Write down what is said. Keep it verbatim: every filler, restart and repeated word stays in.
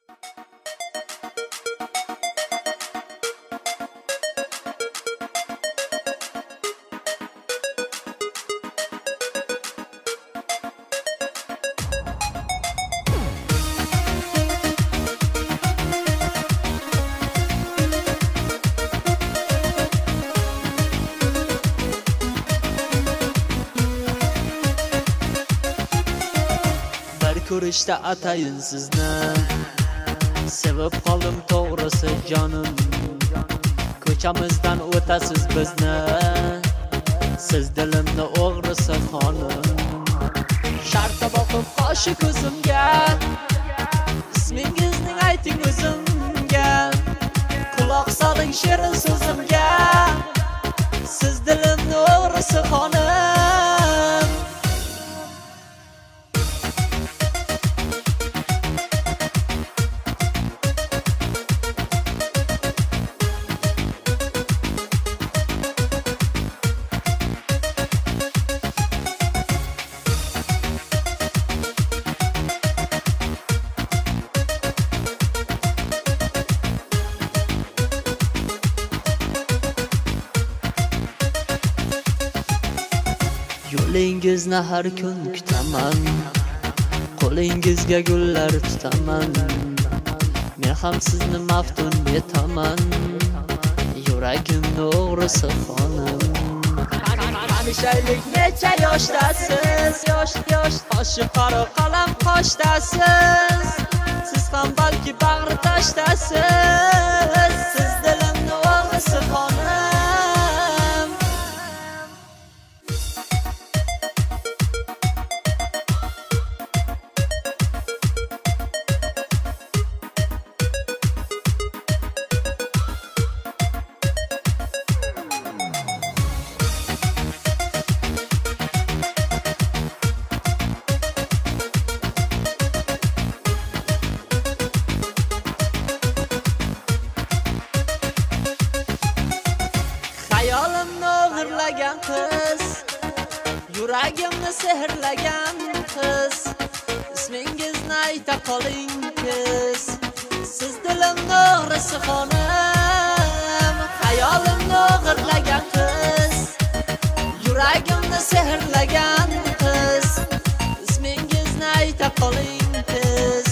Ko'rishda atayin sizni sevib qoldim to'g'risi jonim. Ko'chamizdan o'tasiz bizni, siz dilimni o'g'risi xonim. Sharqqa boqib qoshi ko'zimga, ismingizni ayting o'zimga. Quloq soling shirin so'zimga, siz dilimni o'g'risi xonim. Yo'lingizni har kun kutaman, qo'lingizga gullar tutaman. Men ham sizni maftun etaman, yuragimni o'g'risi xonim. Tanishaylik necha yoshdasiz, yosh yosh qoshi qora qalam qoshdasiz. Siz ham balki bag'ri tashdasiz, siz dilimni o'g'risi xonim. Hayolimni o'g'irlagan qiz, yuragimni sehrlagan qiz. Ismingizni ayta qoling qiz, siz dilimni o'g'risi xonim. Hayolimni o'g'irlagan qiz, yuragimni sehrlagan qiz. Ismingizni ayta qoling qiz,